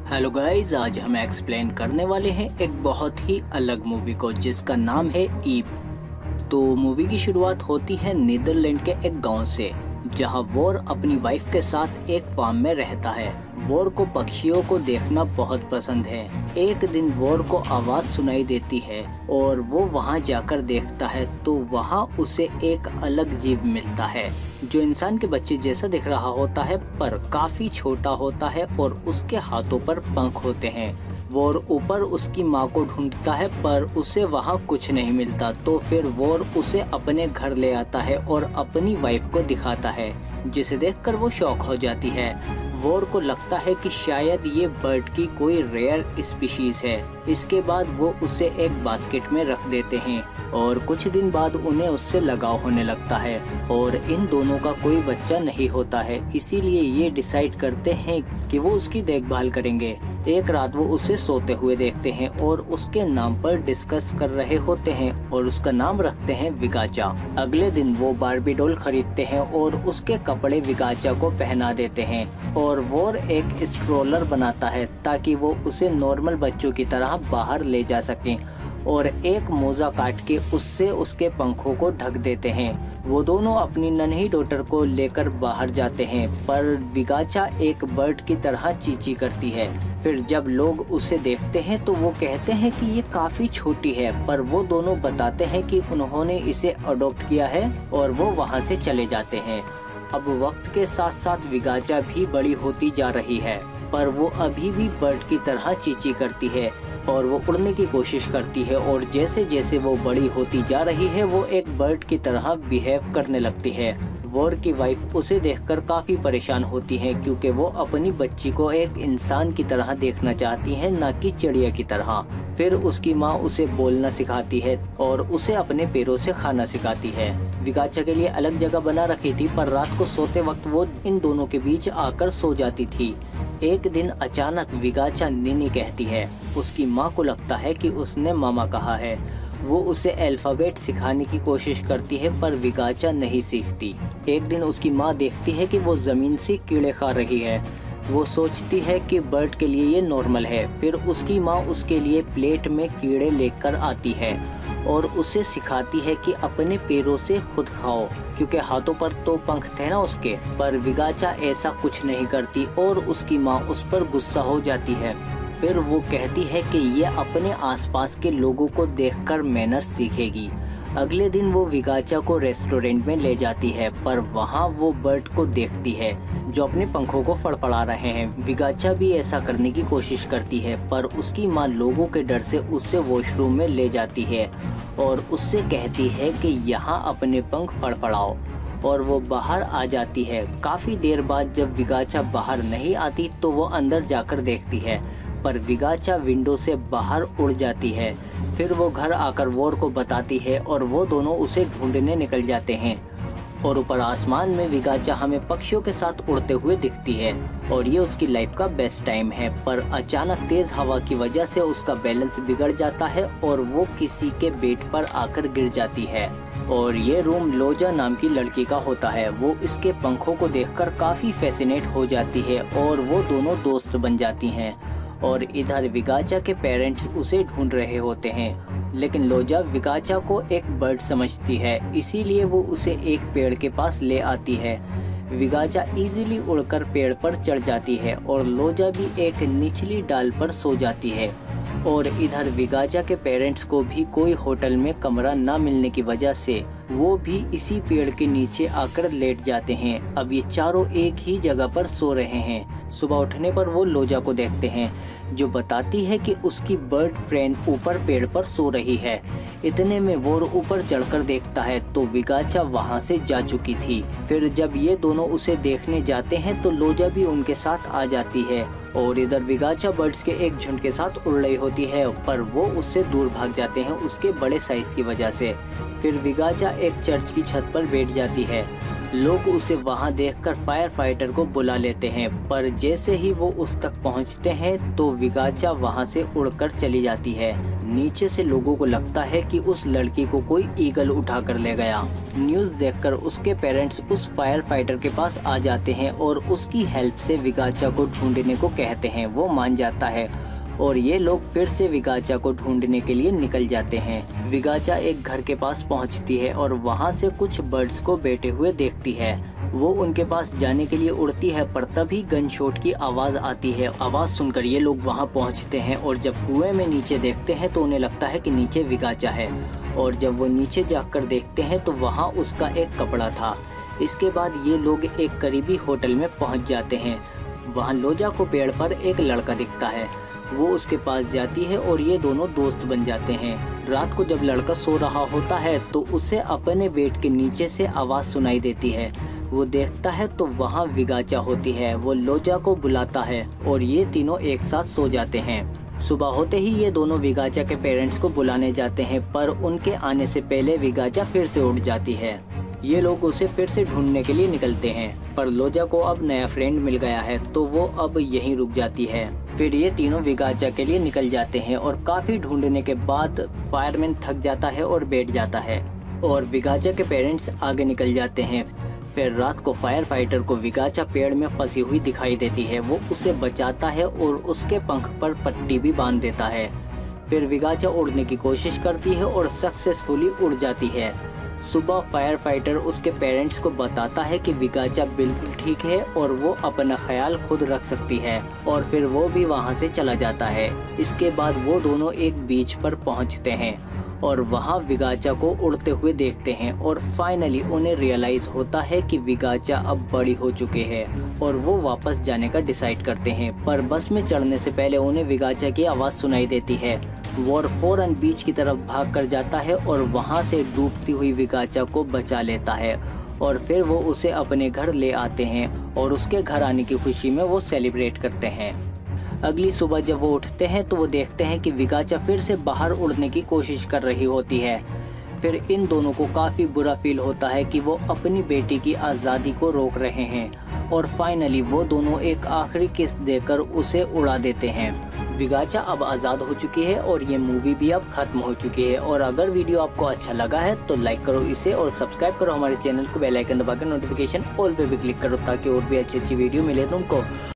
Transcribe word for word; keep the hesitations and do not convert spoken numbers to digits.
Hello guys, आज हम explain करने वाले हैं एक बहुत ही अलग मूवी को जिसका नाम है ईव। तो मूवी की शुरुआत होती है नीदरलैंड के एक गांव से, जहां वॉर अपनी वाइफ के साथ एक फार्म में रहता है। वॉर को पक्षियों को देखना बहुत पसंद है। एक दिन वॉर को आवाज सुनाई देती है और वो वहां जाकर देखता है तो वहां उसे एक अलग जीव मिलता है जो इंसान के बच्चे जैसा दिख रहा होता है, पर काफी छोटा होता है और उसके हाथों पर पंख होते हैं। वॉर ऊपर उसकी माँ को ढूंढता है पर उसे वहाँ कुछ नहीं मिलता। तो फिर वॉर उसे अपने घर ले आता है और अपनी वाइफ को दिखाता है, जिसे देखकर वो शॉक हो जाती है। वॉर को लगता है कि शायद ये बर्ड की कोई रेयर स्पीशीज है। इसके बाद वो उसे एक बास्केट में रख देते हैं और कुछ दिन बाद उन्हें उससे लगाव होने लगता है और इन दोनों का कोई बच्चा नहीं होता है। इसीलिए ये डिसाइड करते हैं कि वो उसकी देखभाल करेंगे। एक रात वो उसे सोते हुए देखते हैं और उसके नाम पर डिस्कस कर रहे होते हैं और उसका नाम रखते हैं विगाचा। अगले दिन वो बार्बी डॉल खरीदते हैं और उसके कपड़े विगाचा को पहना देते हैं और वॉर एक स्ट्रोलर बनाता है ताकि वो उसे नॉर्मल बच्चों की तरह बाहर ले जा सकें और एक मोजा काट के उससे उसके पंखों को ढक देते हैं। वो दोनों अपनी नन्ही डॉटर को लेकर बाहर जाते हैं, पर विगाचा एक बर्ड की तरह चींची करती है। फिर जब लोग उसे देखते हैं तो वो कहते हैं कि ये काफी छोटी है, पर वो दोनों बताते हैं कि उन्होंने इसे अडॉप्ट किया है और वो वहाँ से चले जाते हैं। अब वक्त के साथ साथ विगाचा भी बड़ी होती जा रही है, पर वो अभी भी बर्ड की तरह चींची करती है और वो उड़ने की कोशिश करती है। और जैसे जैसे वो बड़ी होती जा रही है वो एक बर्ड की तरह बिहेव करने लगती है। वॉर की वाइफ उसे देखकर काफी परेशान होती है क्योंकि वो अपनी बच्ची को एक इंसान की तरह देखना चाहती है, न कि चिड़िया की तरह। फिर उसकी माँ उसे बोलना सिखाती है और उसे अपने पैरों से खाना सिखाती है। विगाचा के लिए अलग जगह बना रखी थी, पर रात को सोते वक्त वो इन दोनों के बीच आकर सो जाती थी। एक दिन अचानक विगाचा नीनी कहती है। उसकी माँ को लगता है कि उसने मामा कहा है। वो उसे अल्फाबेट सिखाने की कोशिश करती है, पर विगाचा नहीं सीखती। एक दिन उसकी माँ देखती है कि वो जमीन से कीड़े खा रही है। वो सोचती है कि बर्ड के लिए ये नॉर्मल है। फिर उसकी माँ उसके लिए प्लेट में कीड़े लेकर आती है और उसे सिखाती है कि अपने पैरों से खुद खाओ, क्योंकि हाथों पर तो पंख थे ना उसके। पर विगाचा ऐसा कुछ नहीं करती और उसकी माँ उस पर गुस्सा हो जाती है। फिर वो कहती है कि ये अपने आसपास के लोगों को देखकर मैनर्स सीखेगी। अगले दिन वो विगाचा को रेस्टोरेंट में ले जाती है, पर वहाँ वो बर्ड को देखती है जो अपने पंखों को फड़फड़ा रहे हैं। विगाचा भी ऐसा करने की कोशिश करती है, पर उसकी माँ लोगों के डर से उसे वॉशरूम में ले जाती है और उससे कहती है कि यहाँ अपने पंख फड़फड़ाओ, और वो बाहर आ जाती है। काफी देर बाद जब विगाचा बाहर नहीं आती तो वो अंदर जाकर देखती है, पर विगाचा विंडो से बाहर उड़ जाती है। फिर वो घर आकर वॉर को बताती है और वो दोनों उसे ढूंढने निकल जाते हैं। और ऊपर आसमान में विगाचा हमें पक्षियों के साथ उड़ते हुए दिखती है और ये उसकी लाइफ का बेस्ट टाइम है। पर अचानक तेज हवा की वजह से उसका बैलेंस बिगड़ जाता है और वो किसी के बेड पर आकर गिर जाती है। और ये रूम लोजा नाम की लड़की का होता है। वो इसके पंखों को देखकर काफी फैसिनेट हो जाती है और वो दोनों दोस्त बन जाती हैं। और इधर विगाचा के पेरेंट्स उसे ढूंढ रहे होते हैं, लेकिन लोजा विगाचा को एक बर्ड समझती है, इसीलिए वो उसे एक पेड़ के पास ले आती है। विगाचा इजीली उड़कर पेड़ पर चढ़ जाती है और लोजा भी एक निचली डाल पर सो जाती है। और इधर विगाचा के पेरेंट्स को भी कोई होटल में कमरा न मिलने की वजह से वो भी इसी पेड़ के नीचे आकर लेट जाते हैं। अब ये चारों एक ही जगह पर सो रहे हैं। सुबह उठने पर वो लोजा को देखते हैं, जो बताती है कि उसकी बर्ड फ्रेंड ऊपर पेड़ पर सो रही है। इतने में वो ऊपर चढ़कर देखता है तो विगाचा वहाँ से जा चुकी थी। फिर जब ये दोनों उसे देखने जाते हैं तो लोजा भी उनके साथ आ जाती है और इधर विगाचा बर्ड्स के एक झुंड के साथ उड़ रही होती है, पर वो उससे दूर भाग जाते हैं उसके बड़े साइज की वजह से। फिर विगाचा एक चर्च की छत पर बैठ जाती है लोग उसे वहां देखकर फायर फाइटर को बुला लेते हैं, पर जैसे ही वो उस तक पहुंचते हैं तो विगाचा वहां से उड़कर चली जाती है। नीचे से लोगों को लगता है कि उस लड़की को कोई ईगल उठा कर ले गया। न्यूज़ देखकर उसके पेरेंट्स उस फायर फाइटर के पास आ जाते हैं और उसकी हेल्प से विगाचा को ढूंढने को कहते हैं। वो मान जाता है और ये लोग फिर से विगाचा को ढूंढने के लिए निकल जाते हैं। विगाचा एक घर के पास पहुंचती है और वहां से कुछ बर्ड्स को बैठे हुए देखती है। वो उनके पास जाने के लिए उड़ती है, पर तभी गन शॉट की आवाज आती है। आवाज सुनकर ये लोग वहां पहुंचते हैं और जब कुएं में नीचे देखते हैं तो उन्हें लगता है कि नीचे विगाचा है, और जब वो नीचे जाकर देखते हैं तो वहाँ उसका एक कपड़ा था। इसके बाद ये लोग एक करीबी होटल में पहुँच जाते हैं। वहाँ लोजा को पेड़ पर एक लड़का दिखता है। वो उसके पास जाती है और ये दोनों दोस्त बन जाते हैं। रात को जब लड़का सो रहा होता है तो उसे अपने बेड के नीचे से आवाज सुनाई देती है। वो देखता है तो वहाँ विगाचा होती है। वो लोजा को बुलाता है और ये तीनों एक साथ सो जाते हैं। सुबह होते ही ये दोनों विगाचा के पेरेंट्स को बुलाने जाते हैं, पर उनके आने से पहले विगाचा फिर से उड़ जाती है। ये लोग उसे फिर से ढूंढने के लिए निकलते हैं, पर लोजा को अब नया फ्रेंड मिल गया है तो वो अब यहीं रुक जाती है। फिर ये तीनों विगाचा के लिए निकल जाते हैं और काफी ढूंढने के बाद फायरमैन थक जाता है और बैठ जाता है और विगाचा के पेरेंट्स आगे निकल जाते हैं। फिर रात को फायर फाइटर को विगाचा पेड़ में फंसी हुई दिखाई देती है। वो उसे बचाता है और उसके पंख पर पट्टी भी बांध देता है। फिर विगाचा उड़ने की कोशिश करती है और सक्सेसफुली उड़ जाती है। सुबह फायर फाइटर उसके पेरेंट्स को बताता है कि विगाचा बिल्कुल ठीक है और वो अपना ख्याल खुद रख सकती है, और फिर वो भी वहाँ से चला जाता है। इसके बाद वो दोनों एक बीच पर पहुँचते हैं और वहाँ विगाचा को उड़ते हुए देखते हैं और फाइनली उन्हें रियलाइज होता है कि विगाचा अब बड़ी हो चुके हैं और वो वापस जाने का डिसाइड करते हैं। पर बस में चढ़ने से पहले उन्हें विगाचा की आवाज़ सुनाई देती है। वॉर फौरन बीच की तरफ भाग कर जाता है और वहाँ से डूबती हुई विगाचा को बचा लेता है, और फिर वो उसे अपने घर ले आते हैं और उसके घर आने की खुशी में वो सेलिब्रेट करते हैं। अगली सुबह जब वो उठते हैं तो वो देखते हैं कि विगाचा फिर से बाहर उड़ने की कोशिश कर रही होती है। फिर इन दोनों को काफ़ी बुरा फील होता है कि वो अपनी बेटी की आज़ादी को रोक रहे हैं, और फाइनली वो दोनों एक आखिरी किस देकर उसे उड़ा देते हैं। विगाचा अब आज़ाद हो चुकी है और ये मूवी भी अब खत्म हो चुकी है। और अगर वीडियो आपको अच्छा लगा है तो लाइक करो इसे और सब्सक्राइब करो हमारे चैनल को, बेल आइकन दबाकर नोटिफिकेशन ऑल पे भी क्लिक करो ताकि और भी अच्छी अच्छी वीडियो मिले तुमको।